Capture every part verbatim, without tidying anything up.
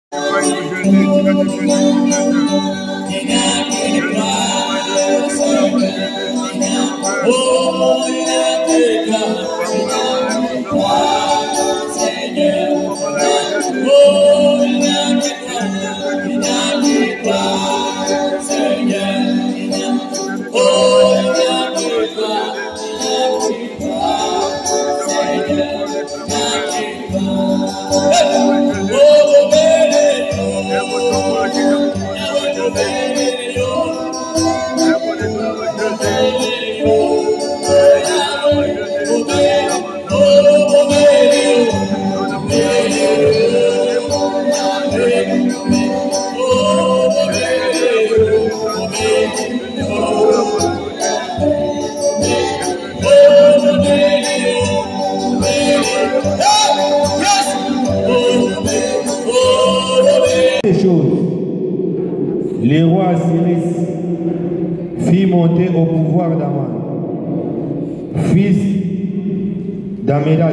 Le roi Cyrus fit monter au pouvoir d'Aman, fils d'Amédat,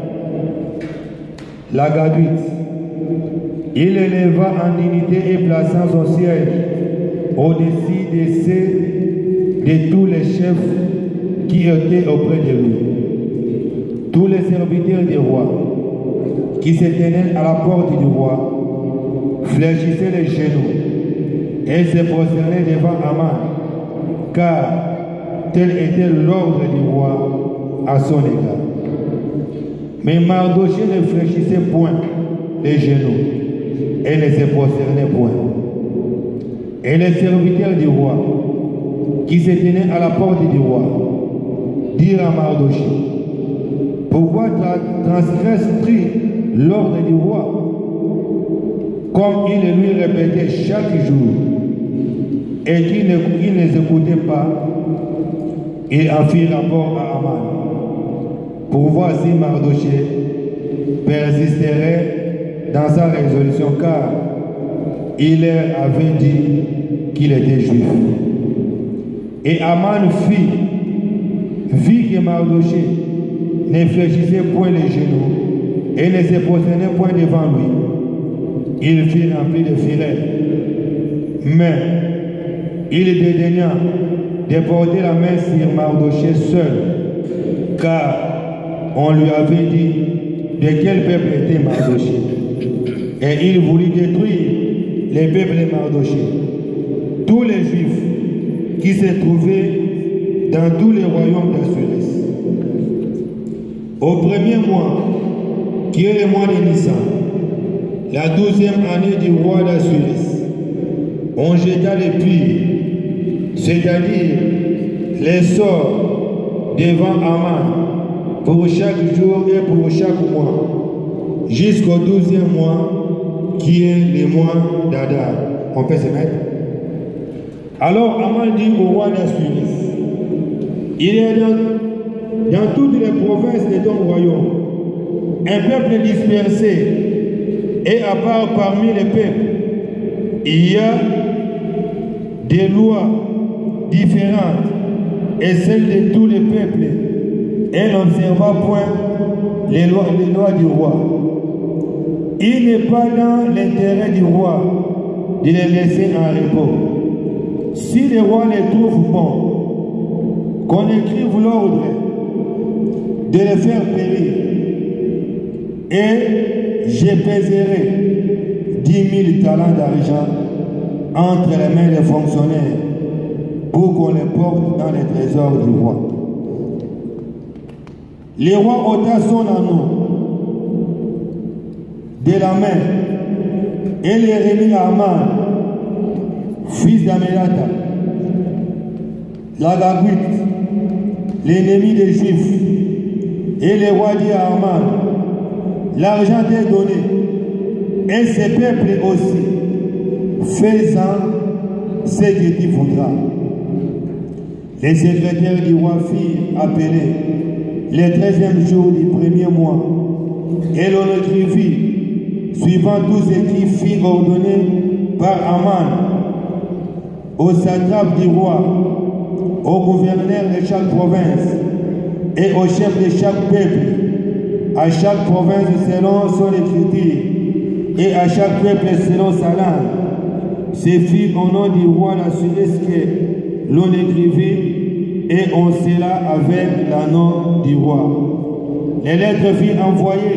l'Agagite. Il l'éleva en dignité et plaça son siège au-dessus de ceux de tous les chefs qui étaient auprès de lui. Tous les serviteurs du roi qui se tenaient à la porte du roi fléchissaient les genoux et se prosternaient devant Aman, car tel était l'ordre du roi à son égard. Mais Mardochée ne fléchissait point les genoux et ne se prosternait point. Et les serviteurs du roi qui se tenaient à la porte du roi dirent à Mardochée: pourquoi transgresses-tu l'ordre du roi? Comme il le lui répétait chaque jour, et qu'il ne, il ne les écoutait pas, il en fit rapport à Aman, pour voir si Mardochée persisterait dans sa résolution, car il leur avait dit qu'il était juif. Et Aman fit, vit que Mardochée ne fléchissait point les genoux et ne se prosternait point devant lui. Il fut rempli de fureur, mais il dédaigna de porter la main sur Mardochée seul, car on lui avait dit de quel peuple était Mardochée. Et il voulut détruire les peuples de Mardochée, tous les juifs qui se trouvaient dans tous les royaumes d'Assyrus. Au premier mois, qui est le mois de Nissan, la douzième année du roi d'Assyrus, on jeta les pires, c'est-à-dire les sorts devant Aman pour chaque jour et pour chaque mois, jusqu'au douzième mois, qui est le mois d'Adar. On peut se mettre. Alors Aman dit au roi d'Assyrus: il est dans, dans toutes les provinces de ton royaume un peuple dispersé, et à part parmi les peuples, il y a des lois différentes, et celles de tous les peuples, et n'observa point les lois, les lois du roi. Il n'est pas dans l'intérêt du roi de les laisser en repos. Si le roi les trouve bons, qu'on écrive l'ordre de les faire périr, et je pèserai dix mille talents d'argent entre les mains des fonctionnaires pour qu'on les porte dans les trésors du roi. Le roi ôta son anneau de la main et les remit à Aman, fils d'Amédat, l'Agagite, l'ennemi des Juifs. Et le roi dit à Aman: l'argent t'est donné, et ces peuples aussi, fais-en ce que tu voudras. Les secrétaires du roi firent appeler le treizième jour du premier mois, et l'on écrivit, suivant tout ce qui fut ordonné par Aman, au satrape du roi, au gouverneur de chaque province, et au chef de chaque peuple, à chaque province selon son écriture, et à chaque peuple selon sa langue. Ces fit au nom du roi la ce que l'on écrivit et on scella avec le nom du roi. Les lettres furent envoyées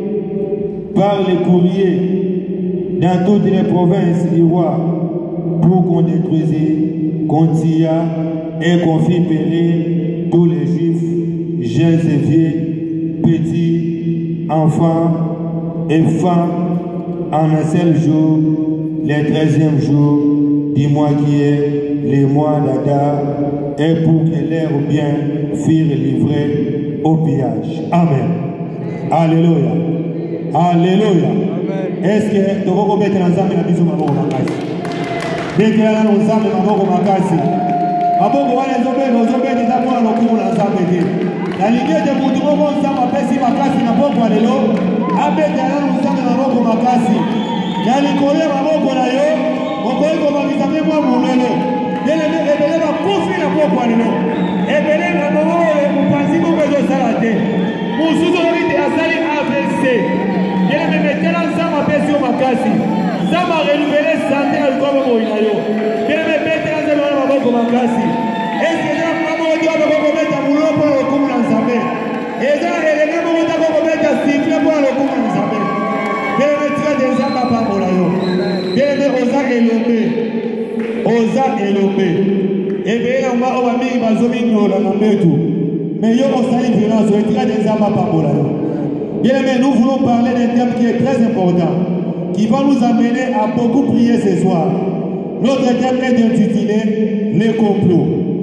par les courriers dans toutes les provinces du roi pour qu'on détruisît, qu'on tilla et qu'on fit périr tous les juifs, jeunes et vieux, petits, enfants et femmes, en un seul jour, le treizième jour du mois qui est le mois d'Adar, et pour que leurs biens furent livrés au pillage. Amen. Alléluia. Alléluia. Est-ce que tu vas mettre ensemble la mise au maboko makasi? Dès que là nous sommes maboko makasi. Maboko wana zobe zobe de ta pour le coup la ensemble de. La ligue de mutumo bon sama pesi makasi na boko alelo. Abete là nous sommes maboko makasi. Ya likole maboko na yo, okoiko babizame mwa mulelo. Dele ebele ba kofi na boko alelo. Ebele na maboko le mupanzi ko bezo salate. Musuzo rite asali A B C. Dele me metela sama pesi o makasi. Sama renouveler santé al comme moinayo. Dele me metela sama maboko makasi. Est-ce que là maboko dio maboko meta mulo pour le coup na nzambe. Eza ele na maboko meta meta cycle pour le coup na nzambe. Dele me tira des amba pa molayo. Dele me oza elombe. Oza elombe. Ebe na ma o bami bazomi ngola na metu. Mais yo osali violence, on tira des amba pa molayo. Bien aimé, nous voulons parler d'un thème qui est très important, qui va nous amener à beaucoup prier ce soir. Notre thème est intitulé les complots.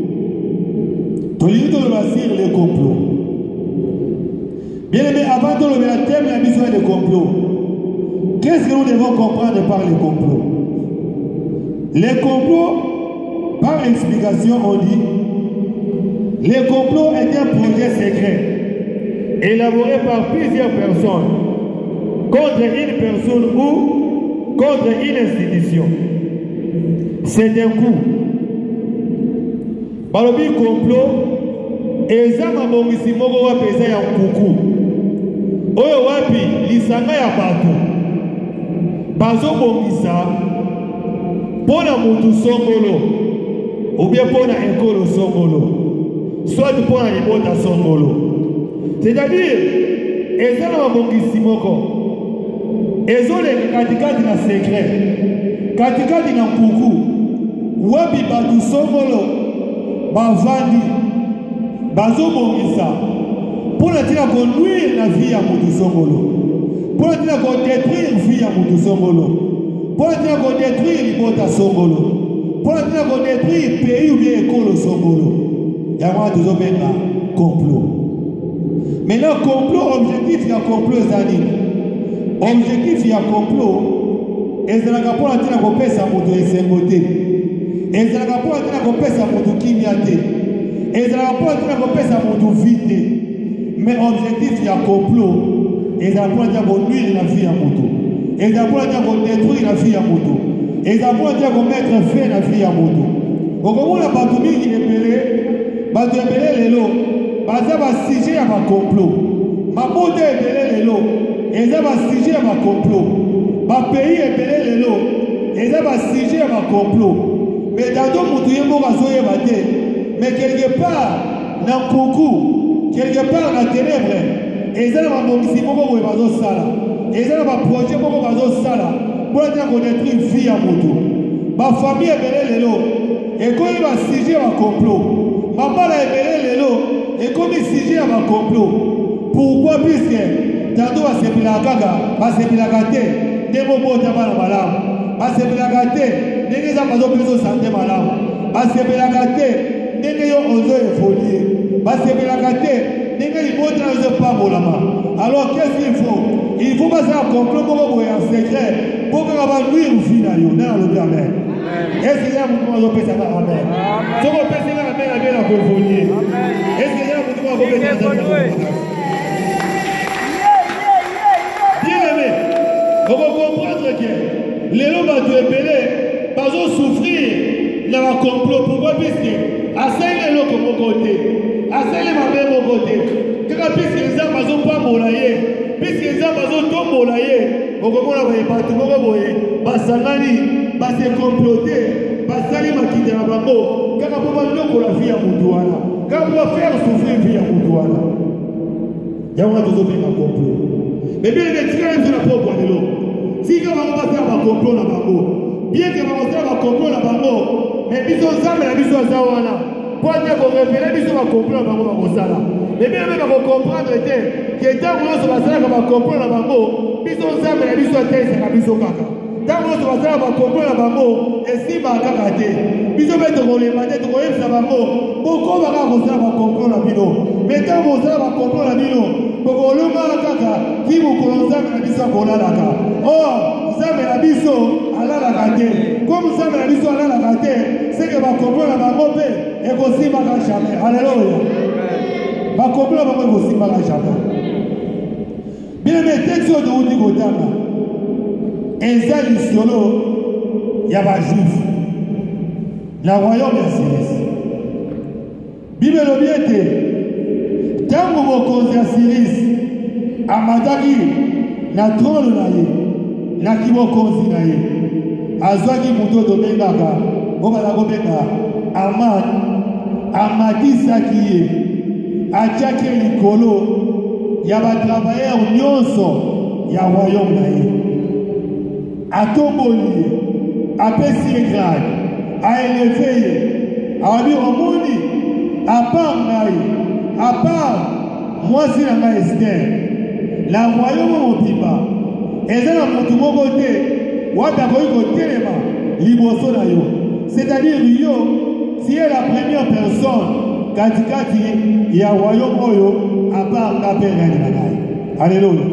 Tolito le basir les complots. Bien aimé, avant de lever le thème, il y a besoin de complots. Qu'est-ce que nous devons comprendre par les complots? Les complots, par explication, on dit, les complots est un projet secret élaboré par plusieurs personnes contre une personne ou contre une institution. C'est un coup. Balobi complot, ezama mongisi moko wa pesa ya kuku. Oyo wapi lisanga ya batu. Bazo mongisa pona mutu songolo ou bien pona ekolo songolo. Soit pona libota songolo. C'est-à-dire, ezala mabongisi moko. Ezole katikati na secret. Katikati na kuku. Wapi batu songolo bavandi bazo bongisa. Pona tina conduire la vie à mutu songolo. Pona tina ko détruire vie à mutu songolo. Pona tina ko détruire libota songolo. Pona tina ko détruire pays ou bien école songolo. Yama tuzo benga complot. Maintenant, complot, objectif, il y a complot, Zani. Objectif, il y a complot. Et c'est la rapport à la compèse à mon et s'ingoter. Et c'est la rapport à la compèse à mon kimiaté. Et c'est la rapport à la compèse à mon vide. Mais objectif, il y a complot. Et c'est la rapport à la nuire la vie à moto. Et c'est la rapport à la détruire la vie à moto. Et c'est la rapport à la mettre fin la vie à moto. Donc, comment la batoumi qui est pelé, bateau est pelé les lots. Baza ba sujet à ma complot. Ma bote est belé les lots. Et ça va sujet à ma complot. Ma pays est belé les lots. Et ça va sujet à ma complot. Mais dans ton monde, il y a un mais quelque part, dans le coucou, quelque part dans la ténèbre, et ça va m'obliger beaucoup de bazo sala. Et ça va projet beaucoup de bazo sala. Pour dire qu'on détruit une fille à moto. Ma famille est belé les lots. Et quand il va sujet à ma complot, ma balle est belé les lots. Et comme il s'agit à ma complot, pourquoi puisque tantôt à Sepila Gaga, à Sepila Gate, des mots de Malam, à Sepila Gate, des gens qui ont besoin de santé Malam, à Sepila Gate, des gens qui ont osé folie, à Sepila Gate, des gens qui ont osé pas Molama. Alors qu'est-ce qu'il faut? Il faut passer à complot pour un secret, pour qu'on va nuire au final, dans le Amen. Est-ce qu'il y a beaucoup de personnes à Amen? Si on peut se faire Amen, Amen, on peut voler. Est-ce qu'il y a beaucoup de personnes à Amen? Bien aimé, on va comprendre que les hommes ont été appelés, pas de souffrir dans le complot. Pourquoi? Puisque, à cinq les autres de mon côté, à cinq les mamans de mon côté, puisque les hommes n'ont pas moulaillé, puisque les hommes sont tombés, au moment où ils partent, basangani, basé comploté, basali makite na bango, kaka pour bandoko la vie à Moutouana, kaka pour faire souffrir vie à Moutouana. Il y a un complot. Mais bien les tirés de la propre de l'eau. Si on va faire un complot dans bango, bien que on va faire un complot dans bango, mais bisous ça, mais la bisous ça wana. Pour dire qu'on révèle bisous un complot dans bango dans ça là. Mais bien même on comprendre était que tant qu'on se va faire un complot dans bango, bisous ça, mais la bisous ça c'est la bisous kaka. Tant qu'on se va faire un complot dans bango, et si ba kaka té. Bisous mettre on les manettes, on les ça bango. Pourquoi on va faire un complot dans bino? Mais tant qu'on se va complot dans bino, pourquoi le mal kaka qui vous commence à la bisous pour la kaka. Oh, ça me la biso à la raté. Comme ça me la biso à la raté, c'est que ma comprendre la bango et aussi ma jamais. Alléluia. Ma comprendre la bango aussi ma jamais. Bien mais texte de Udi Gotama. Ezali solo ya ba juif. La royaume ya Syrie. Bible lobiete. Tango mokonzi ya Syrie amadaki na trône na ye. Na kibokonzi na ye azwaki muto tobengaka obala kobenga Aman amatisaki ye atiaki likolo ya batravailleur nyonso ya royaume na ye atomboli ye apesi ye grade aeleve ye awabi omoni apart ngai apart mwasi na ngai Esther la royaume mobimba eza na mutu moko te wata koyi kotelema liboso na yo, c'est-à-dire yo tu es la première personne katikati ya royaume oyo à part nga mpe reine na ngai. Alléluia.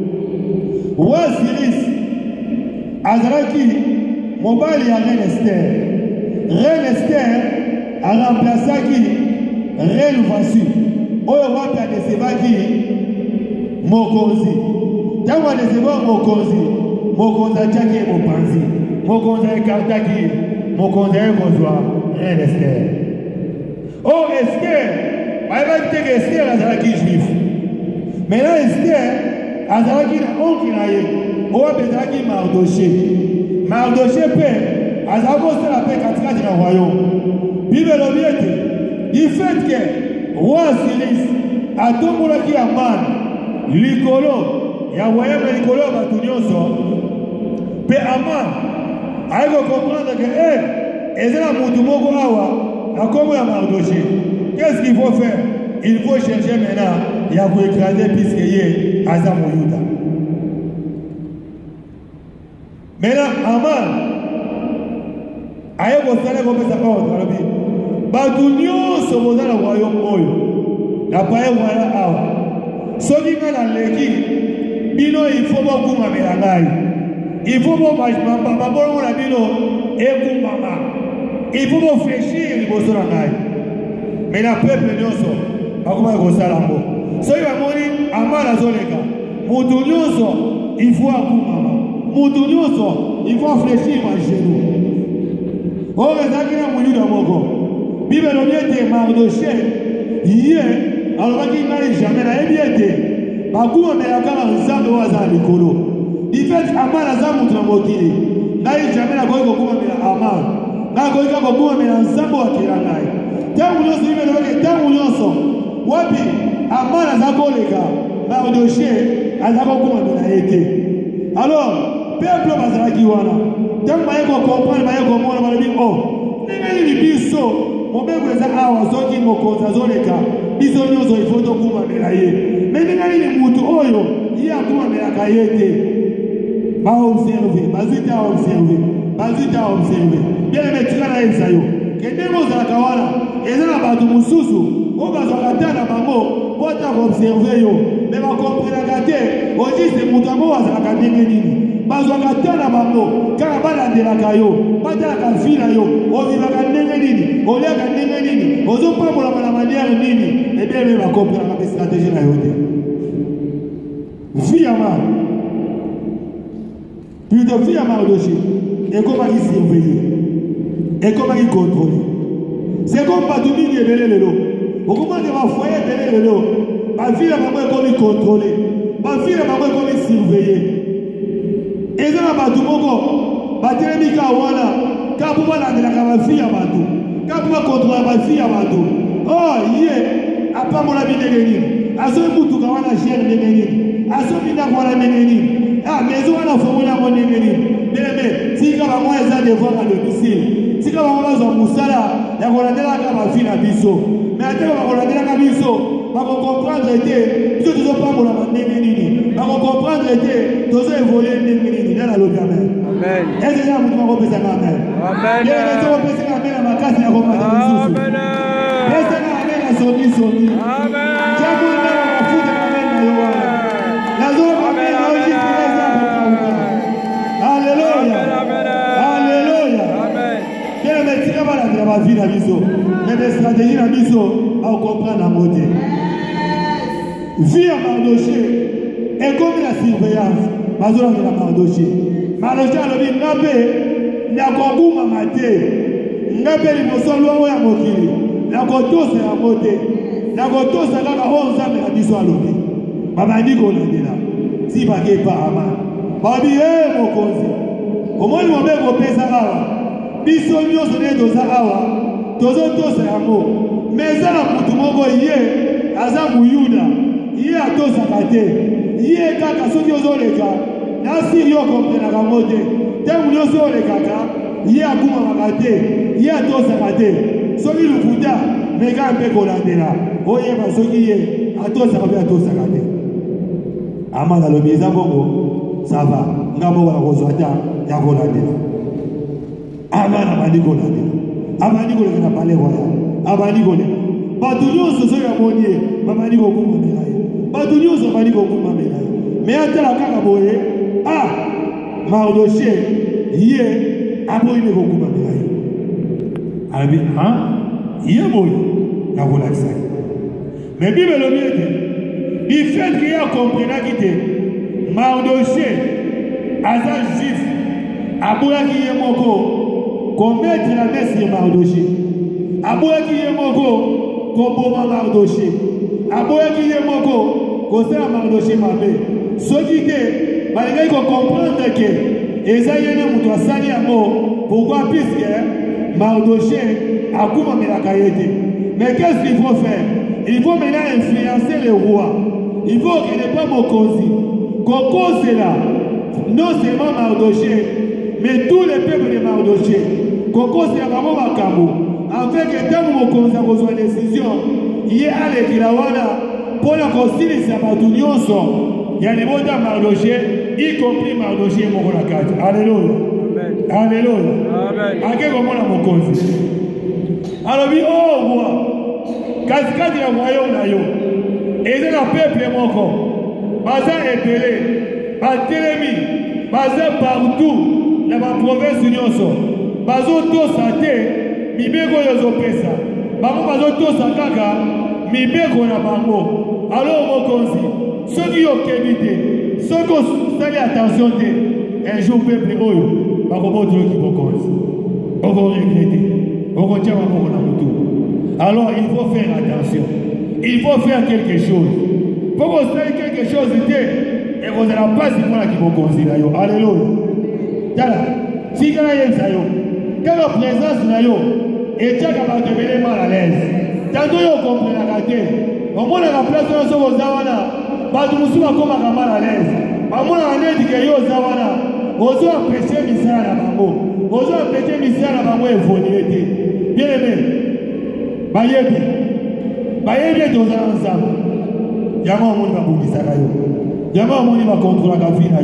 Roi Cyrus azalaki mobali ya reine Esther. Reine Esther aremplaçaki reine Vassu oyo wapi adesebaki mokonzi. Tango adeseba mokonzi, mokonzi atiaki ye mopanzi, mokonzi ekartaki ye, mokonzi ekozwa reine Esther. Oh Esther, bayebaki te ke Esther azalaki juif. Maintenant Esther azalaki na oncle na ye oyo bezalaki Mardoché. Mardoché mpe azalaki kosala mpe katikati na royaume. Bible elobi ete du fait ke roi Cyrus atombolaki Aman likolo ya royaume likolo ya bato nyonso mpe Aman ayeki comprendre ke eh eza na mutu moko awa na kombo ya Mardoché. Qu'est-ce qu'il faut faire? Il faut chercher maintenant ya koécraser puisque ye aza moyuda. Maintenant Aman ayeki kosala kopesa ordre alobi bato nyonso boza na royaume oyo na paye royal awa soki ngai naleki bino il faut bokumamela ngai, il faut babolongo na bino ekumama, il faut bofléchir liboso na ngai. Mais na peuple nyonso bakomaki kosala ngo soki bamoni Aman azoleka mutu nyonso il faut akumama, mutu nyonso il faut afléchir magenou. Oyo ezalaki na moyuda moko Bible elobi ete Mardoché ye alobaki ngai jamais nayebi ete bakumamelaka na nzambe oyo aza na likolo. Difet Aman aza mutu na mokili ngai jamais nakoki kokumamela Aman, nakoki kaka kokumamela nzambe oyo akela ngai. Ntango nyonso Bible elobaki ntango nyonso wapi Aman aza koleka Mardoché aza kokumamela ye te. Alors peuple bazalaki wana ntango baye kokomprendre baye komona balobi o ndenge nini biso mobeko eza awa soki mokonzi azoleka biso nyonso ifo tokumamela ye. Me ndenge nini mutu oyo ye akumamelaka ye te. Baobserve bazwi te aobserve bazwi te aobserve bieleme tika na yebisa yo ke ndenge ozalaka wana eza na bato mosusu oyo bazwaka te na bango mpo ta koobserve yo me bakomprenaka te ojiste mutu yango azalaka ndenge nini. Bazwaka te na bango kaka balandelaka yo batalaka vi na yo ovivaka ndenge nini oliaka ndenge nini ozopambolaka na manière nini ebieleme bakomprenaka mpe stratégie na yo te. Vi ya Aman plutôt vie à Mardoché et comment il surveille et comment il contrôle. C'est comme bato mingi ebele lelo okomona ke bafoye ebele lelo bavile bango ekomi contrôle ma fille m'a comme surveiller et ça m'a tout moko ba telemika wana ka pour la de la ma fille à bateau ka pour contrôler ma fille à bateau oh yé a pas mon ami nengeni azo mutu ka wana chien nengeni azo mina wana nengeni ah maison wana formula mon nengeni mais si ka ba moi ça devant à domicile si ka ba moi zo musala ya ko landela ka ma fille na biso mais atelo ba ko landela ka biso va comprendre que tout ne pas pour la nini va comprendre que tout ça évoluer nini dans la lobby amen amen et déjà vous va repérer amen amen et les autres repérer amen à ma casse ya roma amen et c'est amen à soni soni amen jabu na mafuta amen na yoa la zone amen na oji kireza kwa alléluia alléluia amen que le tika bala de la vie na biso les stratégies na biso à comprendre la mode vie à Mardoché et comme la surveillance, Mazola de la Mardoché. Mardoché a dit Nabe, Nakobu Mamate, Nabe Limosolo ya Mokili, Nakoto c'est la moté, Nakoto c'est la onze ans de la biso à l'obé. Mamadi Kolandela, si bagé pas Ama, Babi eh Mokonzi, au moins il m'a bien repéré ça awa, biso nyo sonné doza awa, tozo to c'est la mot, mais ça la pour tout le monde yé, Azamu Yuda. Il y a deux sakaté, il y a kaka soki ozoleka, na sirio comprendre la mode. Temu nyoso le kaka, il y a kuma makate, il y a deux sakaté. Soki lukuta, meka mpe kolandela. Oye ba soki ye, ato sakabe ato sakate. Ama na lobi eza bongo, ça va. Ngabo ba kozwata ya kolandela. Ama na bandi kolandela. Abandi koleka na pale royal. Abandi koleka. Batu nyonso so ya monie, babandi kokuma melaye. Batu nyonso bandi kokuma melaye. Mais atala kaka boye, ah, Mardoché, yé, aboyi ne kokuma melaye. Abi, hein? Yé boye, na volakisa. Mais Bible le mieux dit, du fait qu'il y a compris que Mardoché, Azan juif, aboya qui yé moko, commettre la messe de Mardoché. Aboya qui yé moko, Koboma Mardoché. Aboya qui est moko, Kosera Mardoché Mabé. Ce qui est, malgré qu'on comprenne que Esaïe Moutoua Sani Amo, pourquoi puisque Mardoché a coupé la caillette. Mais qu'est-ce qu'il faut faire? Il faut maintenant influencer les rois. Il faut qu'il n'ait pas Mokosi. Koko c'est là. Non seulement Mardoché, mais tous les peuples de Mardoché. Koko c'est là, Maman Makambo. En fait, que tant que vous avez besoin de décision, il y a les Kilawana pour la constitution de Batunion. Il y a les mots de Mardoché, y compris Mardoché et Mokonakat. Alléluia. Alléluia. Amen. À quel moment la Mokonzi? Alors, oui, oh, roi, cascade de royaume d'ailleurs. Et c'est le peuple moko. Baza épelé, Batelemi, Baza partout, dans ma province Nyonso. Bazo to sate. Mibeko yozo pesa. Bango bazo to sakaka. Mibeko na bango. Alors mokonzi. Ceux qui ont kébité. Ceux qui ont fait attention. Un jour peuple oyo. Bango boto qui mokonzi. On va regretter. On va dire bango na mutu. Alors il faut faire attention. Il faut faire quelque chose. Pour qu'on fasse quelque chose. Et vous n'allez pas si moi qui mokonzi là yo. Alléluia. Tala. Si quand il y a ça yo. Quelle présence là yo. Et tu as devenir mal à l'aise. Tantôt, vous comprenez la gâté. Au moins, la place de nos Zawana, pas de moussou comme mal à l'aise. Au moins, la l'aide que yo Zawana, osez apprécier Missa à la maman. Osez apprécier Missa à la maman et vous bien aimé. Bayebi. Bayebi, tous ensemble. Yama au monde va bouger ça. Yama au monde va contrôler la vie.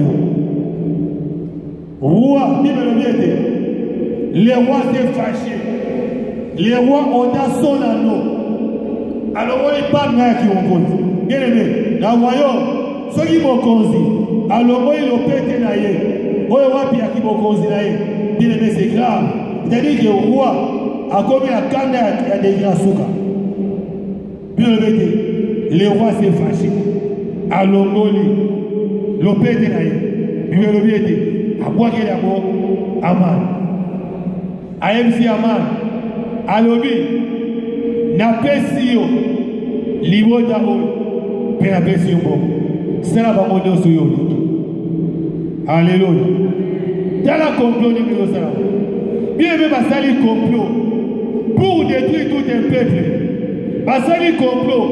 Roi, Bible le mieux. Les rois s'est fâchés. Les rois ont son anneau. Alors, on n'est pas là qui ont compté. Bien aimé, dans le royaume, ceux qui m'ont conduit, alors on est le pété naïe. On est roi qui m'ont conduit naïe. Bien aimé, c'est grave. C'est-à-dire que le roi a commis la canne à des grasoukas. Bien aimé, les rois s'est fâché. Alors, on est le pété naïe. Bien aimé, à quoi qu'il y a mort, Aman. A M C Aman. Alobi, na pesio, libota o, pe na pesio bon. c'est la banque sur yo. Alléluia. Dans la complot numéro ça. Bien aimé, basali complot pour détruire tout un peuple. Basali complot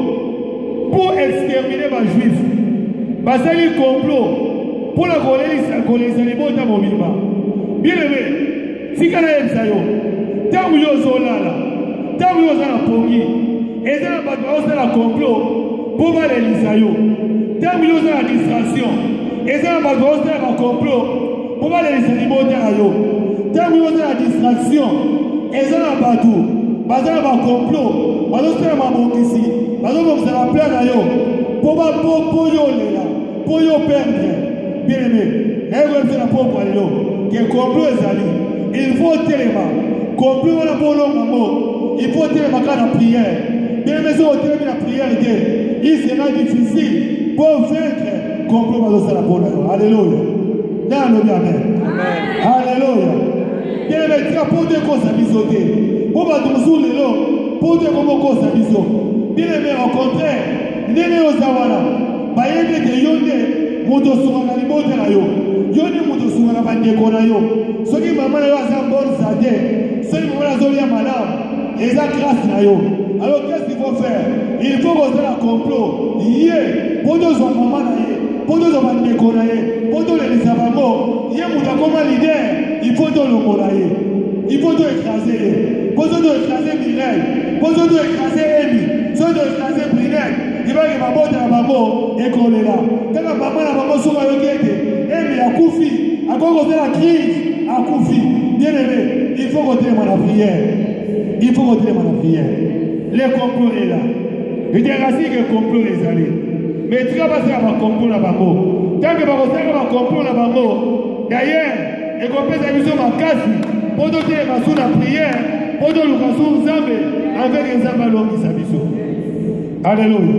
pour exterminer les juifs. Basali complot pour la colonisation de Mobimba. Bien aimé, si kana yemsayo, tant que yo zolala, tant que yo zala pongi, et ça va la complot pour voir les lisayo. Tant que yo zala distraction, et ça va la complot pour voir les animaux de yo. Tant que yo zala distraction, et ça va tout. Bazala ba complot, bazala ma bokisi, bazala ko la plan yo. Pour ba pour pour yo lela, pour yo perdre. Bien aimé, n'ayez pas la propre allo, que complot ezali. Il faut tellement complot na pour l'homme, il faut tellement quand la prière. Bien aimé, so tellement la prière de, il sera difficile pour vaincre complot bazala pour yo. Alléluia. Dans le amen. Alléluia. Bien aimé, tu as pour te consacrer. Pour va nous les lots, pour te comme cause à biso. Bien aimé, au contraire, n'aimez aux awala. Bayende de yonde, moto soumana ni moto na yo. Yonde moto soumana bande kona yo. Ce qui maman yo a bon zadé, ce qui maman zo ya madame, et ça grâce na yo. Alors qu'est-ce qu'il faut faire? Il faut qu'on la complot. Yé, pour nous son maman na yé, pour nous son bande kona yé, pour nous les savamo, yé moto comme leader, il faut tout le morailler. Il faut tout écraser. Pour ceux qui ont écrasé Mireille, pour ceux qui ont écrasé Amy, ceux qui ont écrasé Brinette, il va y avoir de la maman et qu'on est là. Quand la maman, la maman sur la yoguette, Amy a Koufi, à quoi qu'on fait la crise, à Koufi. Bien aimé, il faut qu'on télémane la prière. Il faut qu'on télémane la prière. Les complots est là. Il y a ainsi que les complots les allés. Mais tu vas passer à ma complot la maman. Tant que ma complot la maman, d'ailleurs, et qu'on peut s'amuser ma casse, pour nous dire que la prière, pour nous dire avec les amalons qui s'habillent. Alléluia.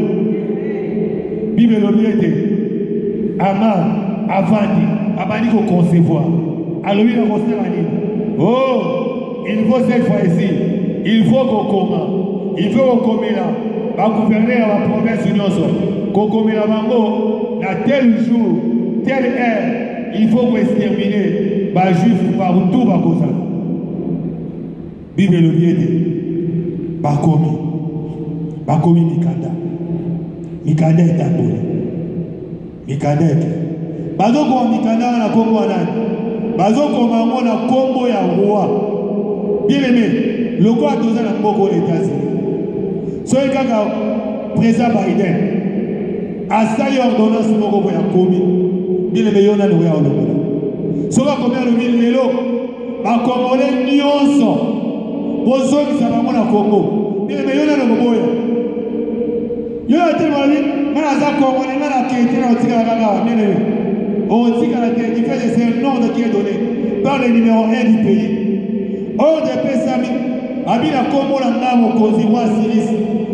Bible l'objet Aman, Avandi, Abani qu'on concevoir. Alléluia, oh, il faut cette fois-ci, il faut qu'on commence, il faut qu'on commence là, va gouverner à la province union, qu'on commence là, maman, à tel jour, telle heure, il faut qu'on extermine, bah juif partout, bah comme ça. Bible l'objet Bakomi, Bakomi Mikanda, Mikanda est à bout. Mikanda est. Bazoko Mikanda na Congo anani. Bazoko mango na Congo ya roi. Bien aimé, le quoi tous na Congo les États-Unis. Soy kaka président Biden. Asali ordonnance moko pour ya komi. Bien aimé yona no ya olokola. Soka combien de mille lelo? Ba Congolais nyonso. Bozo qui ça va mon Congo. Bien aimé yona no boya. Yo a tellement dit, mana za Congolais mana kete na tika la kaka. Bien aimé. On dit que la tête, il fait un nom qui est donné par le numéro un du pays. Or de Pessami, Abina Congo la Namo, Kozima, Siris,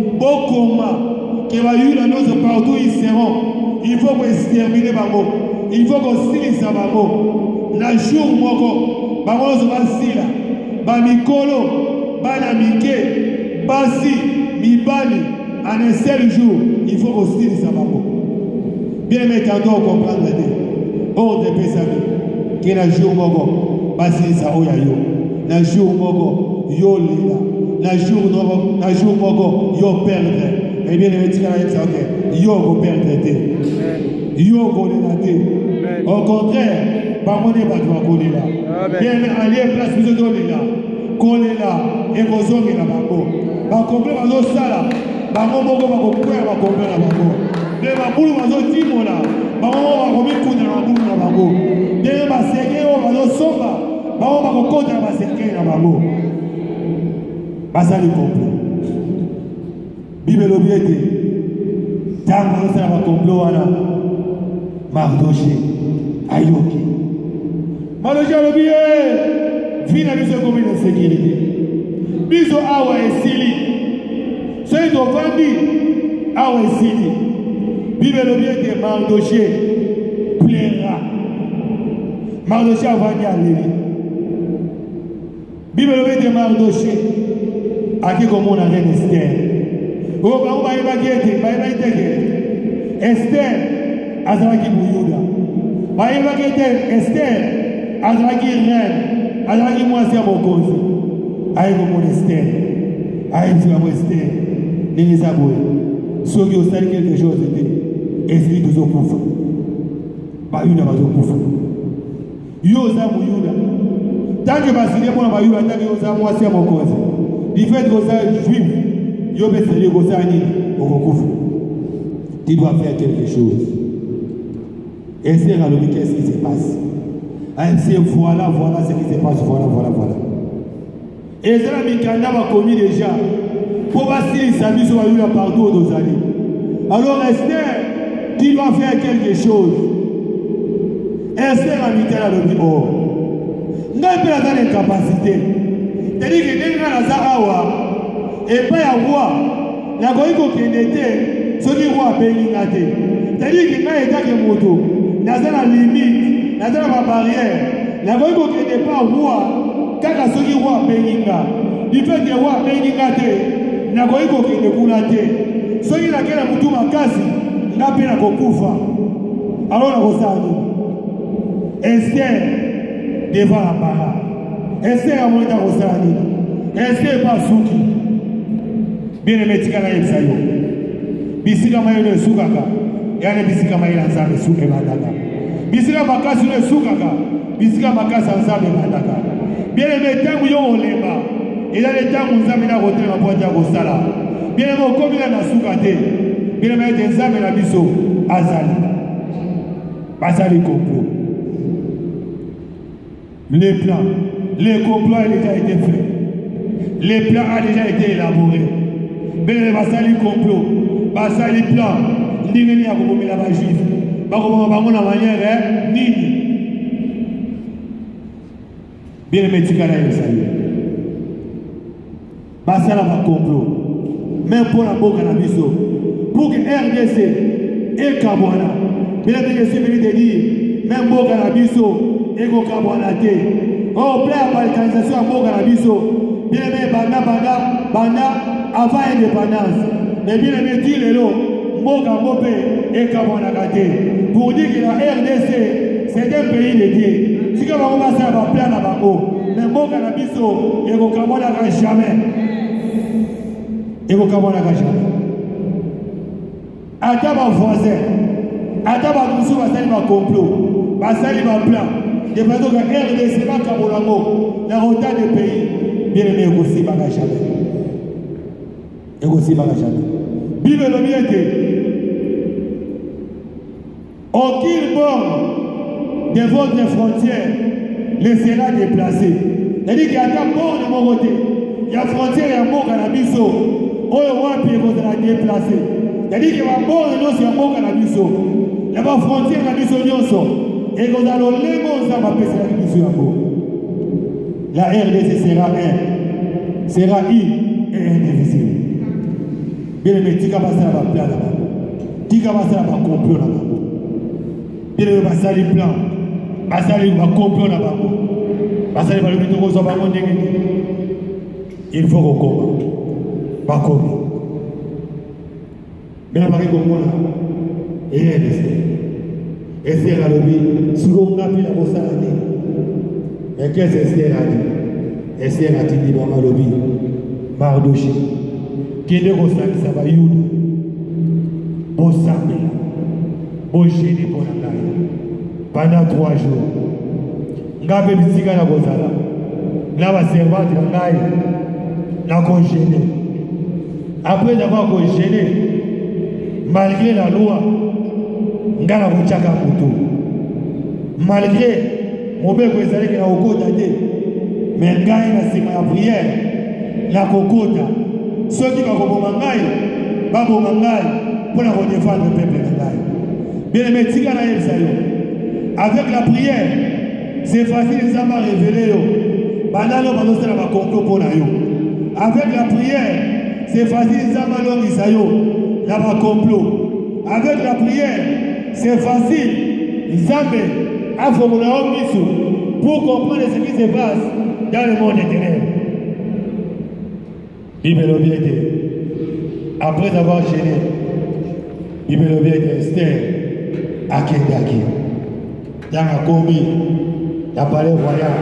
Bokoma, qui va y avoir nos partout, ils seront. Il faut qu'on extermine Bango. Il faut qu'on silise Bango. La jour Moko, Bango se va sila. Bamikolo, Banamike, Basi, Mibali, en un seul jour, il faut qu'on silise Bango. Bien maintenant, on comprend la tête. Or de Pessami, qui est un jour Mogo, Basi Saoya yo, un jour Mogo, yo lila, un jour Mogo, un jour Mogo, yo perdre. Et bien, les médecins disent yo go perdre te, yo go le Au contraire, pas mon débat doit coller là. Bien, allié place, vous êtes là, coller là, et vous êtes là, Bango. Ba comprendre nos sala, Bango Mogo va comprendre, va comprendre la Bango. Les Baboulou va zo timo là. Bango va commettre coup de la boule na bango. Dès ma séqué on va nous somba. Bango va compter ma séqué na bango. Basali complot. Bible l'objet. Tango ça va complot wana. Mardoché. Ayoki. Mardoché l'objet. Vina biso comme une sécurité. Biso awa esili. C'est donc vendu. Awa esili. Bible l'objet de Mardoché plaira. Mardoché a vendu à l'île. Bible l'objet de Mardoché a qui comme on a reine Esther. Oh, bah on va y baguette, bah y baguette. Esther azalaki Buyuda. Bayebaki ete Esther azalaki reine, azalaki mwasi ya mokonzi. Aye komona Esther, aye biso Esther, ndenge eza boye. Soki osali quelque chose te, esprit tozokufa. Bayuda bazokufa. Yo oza Muyuda. Tant que basile mpona Bayuda, tant que oza mwasi ya mokonzi. Du fait que oza juif, yo beseli okoza nini okokufa. Tu dois faire quelque chose. Et c'est là qu'est-ce qui se passe. C'est voilà, voilà ce qui se passe, voilà, voilà, voilà. Et c'est là Mikanda va commis déjà. Pour passer sa vie sur la partout aux années. Alors Esther, tu dois faire quelque chose. Esther a mis là le oh. N'a pas la incapacité. C'est-à-dire que les gens là et pas à voir. La goïko qui était, ce qui voit Béningate. C'est-à-dire que quand il y a des motos, il y a la limite, il y a la barrière. La goïko qui n'est pas voir, quand il y a ceux qui voient Béninga, du fait que voient Béningate, la goïko qui n'est pas là. Ceux qui n'ont pas moutou makasi, n'a pas la kokufa. Alors la rosani. Esther devant la para. Esther a monté la rosani. Esther pas souki. Bien aimé tika na yebsayo. Bisika mayo ne sukaka. Yani bisika mayo na nzambe suke bandaka. Bisika makasi ne sukaka. Bisika makasi nzambe bandaka. Bien aimé tangu yo olemba. Ila le tangu nzambe na hotel ma pointe ya kosala. Bien aimé okomi na suka te. Bien aimé te nzambe na biso azali. Bazali complot. Les plans, les complots ont déjà été faits. Les plans ont déjà été élaborés. Mais les basali complot, basali plan, n'ingénie à comme la magie, pas comme on a manière nini. Bien les médecins là ça y est. Basala va complot. Même pour la boca na biso, pour que R D C et Kabwana, bien les médecins veulent te dire, même boca na biso et go Kabwana te. Oh, plein de balkanisation à boca na biso, bien les banda banda banda. Avant l'indépendance, mais bien aimé dit le lot, Moga Mopé et Kabonagate. Pour dire que la R D C, c'est un pays dédié. Si on va faire un plan à Bako, mais Moga Nabiso et Kabonagate jamais. Et Kabonagate jamais. Attends ma voisin, attends ma moussou, va salir ma complot, va salir ma plan. Et parce que la R D C, c'est pas Kabonamo, la route des pays, bien aimé aussi, Baga jamais. Et aussi par la jamais. Bible le mieux aucune borne de votre frontière ne sera déplacée. C'est-à-dire qu'il y a un borne de mon côté. Il y a une frontière et un mot à la biso. Au roi, puis vous sera déplacé. C'est-à-dire qu'il y a un borne de notre mot à la biso. Il y a une frontière à la biso. Et vous allez les mots, ça va passer la biso à vous. La R D C sera un. Sera I et indivisible. Bien aimé, tu vas passer à la plan là-bas. Tu vas passer à la complot là-bas. Bien aimé, passer à la plan. Passer à la complot là-bas. Passer à la complot là-bas. Il faut qu'on combat. Pas comme. Mais la marée comme moi là. Et elle est restée. Et c'est la lobby. Si on a pris la bosse à l'année. Mais qu'est-ce que c'est la dit? Et c'est la dit dans ma lobby. Mardoché. Kende kosalisa bayuda bosambela boshini mpona ngai pendant trois jours ngape bisika na kozala na baservante na ngai na kogene. Après d'avoir kogene, malgré la loi nga na kotiaka moto, malgré mobeko ezalaki na kokota te, mais ngai na nsima ya prière na kokota. Ceux qui vont au Mangaï, vont au Mangaï pour la défendre le peuple de bien aimé, avec la prière, c'est facile, ça va révéler. Avec la prière, c'est facile, ça va révéler. Avec la prière, c'est facile, pour comprendre ce qui se passe dans le monde éternel. Bible le bien après avoir gêné, Bible le bien Esther, akendaki yanga komi ya palais royal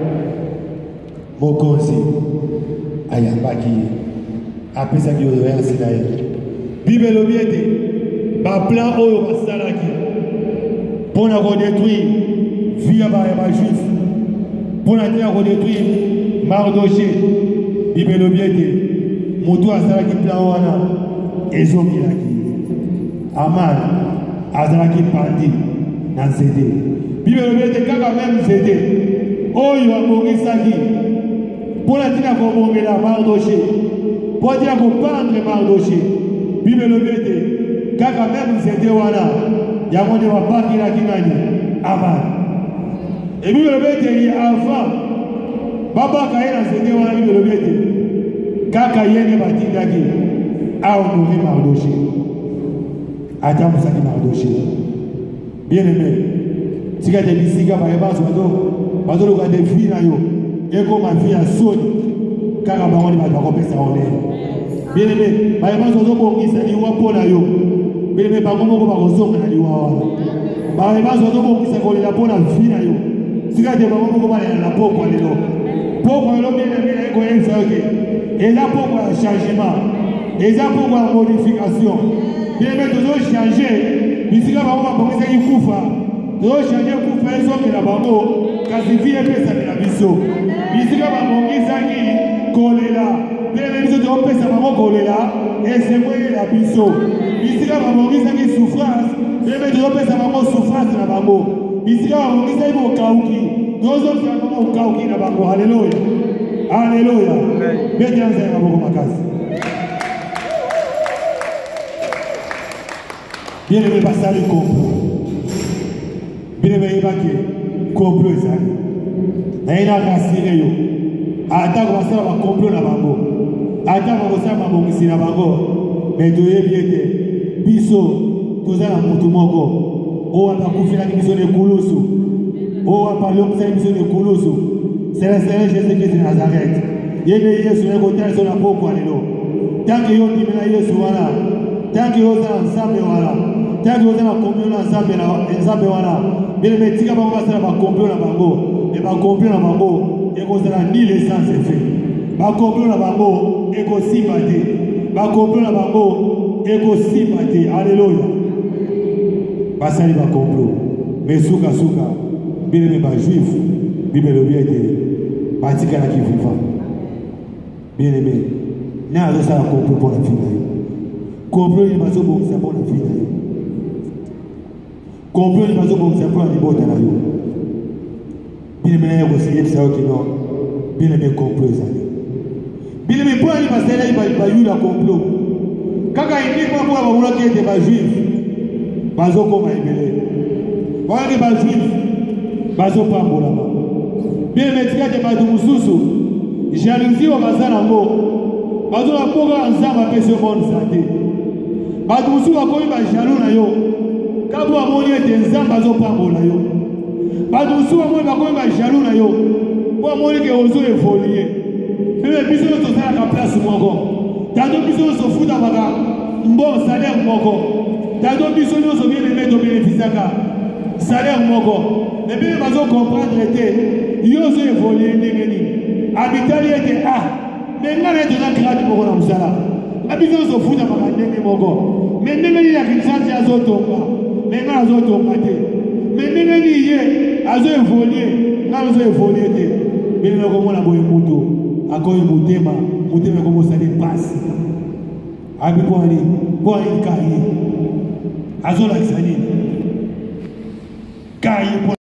mokonzi ayambaki apesaki oyo ya sina ye bible elobi ete baplan oyo basalaki mpona kodétruire vie ya bajuif mpona tina kodétruire Mardoché bible elobi ete moto asalaki plan wana ezongilaki Aman azalaki pandi na nzete bible elobi ete kaka meme nzete oyo abongisaki mpona tina kobongela Mardoché mpo tina kopendre Mardoché bible elobi ete kaka meme nzete wana yango nde babakilaki nani Aman e bible elobi ete ye avant babaka ye na nzete wana bible elobi ete kaka ye nde batindaki ahonore Mardoché atambusaki Mardoché bien aimé tika te bisika bayebanso bazoluka te vi na yo ekoma vi ya soni kaka bango nde bato bakopesa honere bien aimé bayebanso bazobongisa liwa mpo na yo bien aimé bango moko bakozonga na liwa wana bayebanso bazobongisa kolela mpo na vi na yo tika te bango moko balela na pokwa lelo pokwa lelo bien aimé na ekoyebisa yo ke eza pokwa ya changement eza pokwa ya modification bien aimé tozochange bisika bango babongisaki kufa tozochange kufa ezokela bango kasi vi epesamela biso bisika babongisaki kolela bien aimé biso tozopesa bango kolela esemweyela biso bisika babongisaki souffrance bien aimé tozopesa bango souffrance na bango bisika babongisaki bokauki tozopesa bango bokauki na bango alleluya alleluya betanzala na bango makasi bien aimé basali complot bien aimé yebaki complot ezali naye nakasire yo atako basala bacomplot na bango atako bakosala mabongisi na bango me toyebi ete biso toza na motu moko oyo apakufelaki biso na ekulusu oyo apalongisaki biso na ekulusu c'est le Seigneur Jésus-Christ de Nazareth ye nde yesu nakotala biso na pokwa lelo tanke yo ndimela yesu wana tanke yo oza na nzambe wana tanke oza na komplot na nzambe wana bele metika bango basala bakomplot na bango e bakomplot na bango ekozala ni l'essence efe bakomplot na bango ekosimba te bakomplot na bango ekosimba te alleluya basali bakomplot me sukasuka beleme bajuif bible elobi ete batikalaki vivant bien aimé ne azosala complot mpo na vi na yo complot nini bazobongisa mpo na vi na yo complot nini bazobongisa mpo na libota na yo bien aimé naye koseyebisa yo kino bien aimé complot ezali bien aimé mpo nani basalaki bayuda complot kaka indikwa mpo babulaki ete bajuif bazokoma ebele bakaki bajuif bazopambolama bien aimé tika te bato mosusu jalousie oyo baza nango bazola mpoka ya nzambe apesi yo bonne santé bato mosusu bakomi bajalou na yo kapo bamoni ete nzambe azopambola yo bato mosusu bamoni bakomi bajalou na yo mpo bamoni ke ozoevolie meme biso nyonso tosalaka place moko tanto biso nyonso futamaka mbon salaire moko tanto biso nyonso bien aimé tobénéficiaka salaire moko ebile bazokomprendre te yo ozoevolie ndenge nini abitali ete ah me nga na ete oza grade moko na mosala nga biso nyonso futamaka ndenge moko me ndenge nini akrisansi azotonga me nga azotonga te me ndenge nini ye azoevolie nga nazoevolie te bele nakomona boye moto akoyi motema motema ekomosali pasi abi mponi mpo ayi kaye azolakisa nini kaye